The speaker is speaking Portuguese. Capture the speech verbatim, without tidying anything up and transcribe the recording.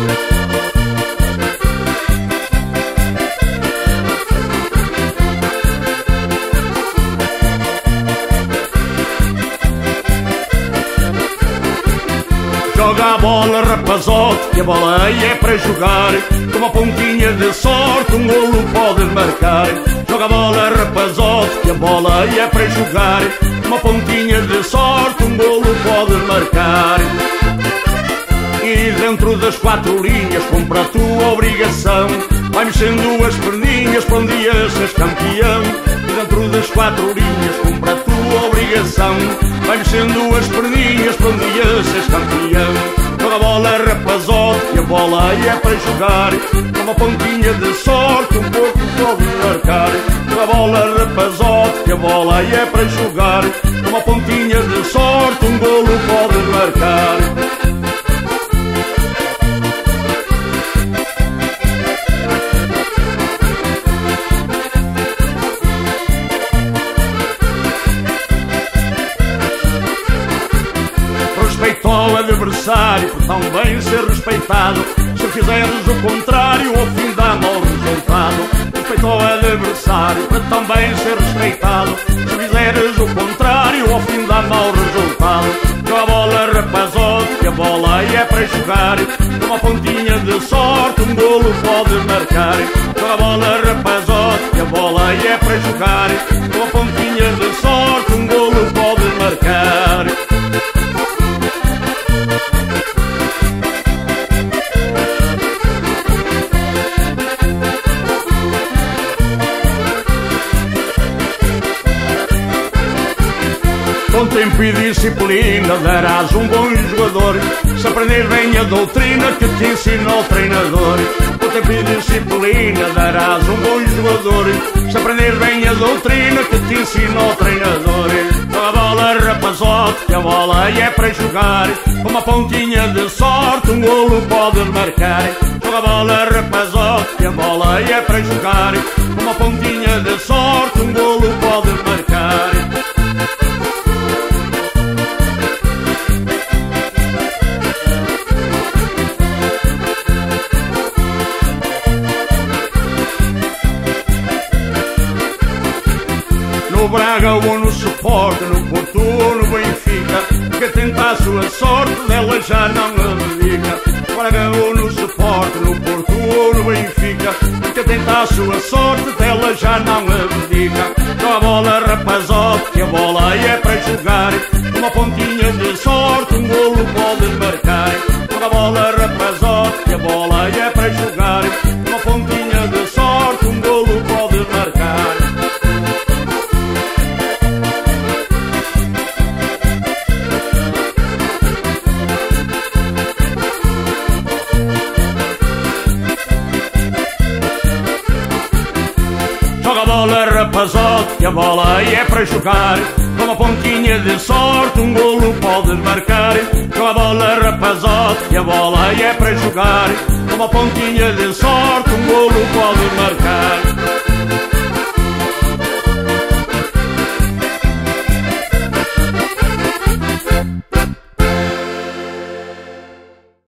Joga a bola, rapazote, que a bola é para jogar. Com uma pontinha de sorte um golo podes marcar. Joga a bola, rapazote, que a bola é para jogar. Com uma pontinha de sorte um golo podes marcar. E dentro das quatro linhas cumpre a tua obrigação. Vai mexendo as perninhas para um dia seres campeão. E dentro das quatro linhas cumpre a tua obrigação. Vai mexendo as perninhas para um dia seres campeão. Joga a bola, rapazote, que a bola é para jogar. Com uma pontinha de sorte um pouco pode marcar. Joga a bola, rapazote, que a bola é para jogar. Com uma pontinha de sorte um golo pode marcar. Respeito ao adversário, por tão bem ser respeitado. Se fizeres o contrário, ao fim dá mau resultado. Respeito ao adversário, para tão bem ser respeitado. Se fizeres o contrário, ao fim dá mau resultado. Joga a bola, rapazote, que a bola é para jogar. Com uma pontinha de sorte um golo podes marcar. Joga a bola, rapazote, que a bola é para jogar. Com uma pontinha de sorte um golo podes marcar. Com tempo e disciplina darás um bom jogador. Se aprender bem a doutrina que te ensina o treinador. Com tempo e disciplina darás um bom jogador. Se aprender bem a doutrina que te ensina o treinador. Joga a bola, rapazote, que a bola é para jogar. Com uma pontinha de sorte um golo podes marcar. Joga a bola, rapazote, que a bola é para jogar. Com uma pontinha de sorte um golo podes marcar. No Braga ou no Sport, no Porto ou no Benfica, que tenta a sua sorte, dela já não abdica. No Braga ou no Sport, no Porto ou no Benfica, que tenta a sua sorte, dela já não abdica. Joga a bola, rapazote, que a bola é para jogar. Uma pontinha de sorte um golo podes marcar. Joga a bola, rapazote, que a bola é para jogar. Uma pontinha de sorte um golo podes marcar. Joga a bola, rapazote, que a bola é para jogar. Com uma pontinha de sorte um golo podes marcar. Joga a bola, rapazote, que a bola é para jogar. Com uma pontinha de sorte